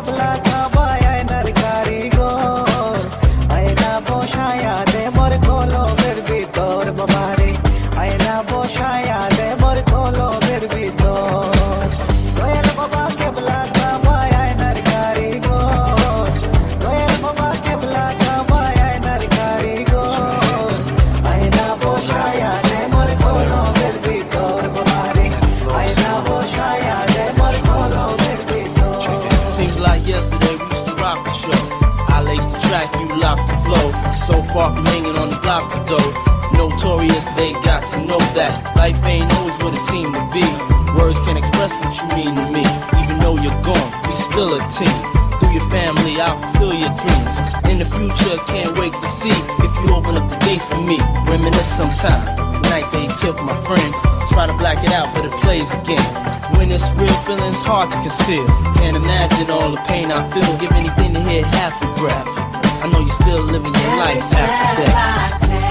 केवला काबाया नरकारी गोर आयना बोशाया दे मोर खोलो फिर भी तोर बबारे आयना बोशाया दे मोर खोलो फिर भी तोर कोयल बाबा केवला काबाया नरकारी गोर कोयल बाबा केवला काबाया नरकारी गोर आयना बोशाया दे मोर खोलो फिर भी तोर बबारे आयना बोशाया दे मोर खोलो फिर भी तोर. Seems like yesterday we used to rock the show. I laced the track, you locked the flow. So far from hanging on the block to go. Notorious, they got to know that life ain't always what it seemed to be. Words can't express what you mean to me. Even though you're gone, we still a team. Through your family, I'll fulfill your dreams. In the future, can't wait to see if you open up the gates for me. Reminisce sometime. Night they tip, my friend. Try to black it out, but it plays again. When it's real, feeling's hard to conceal. Can't imagine all the pain I feel. Give anything to hear half your breath. I know you're still living your life after death.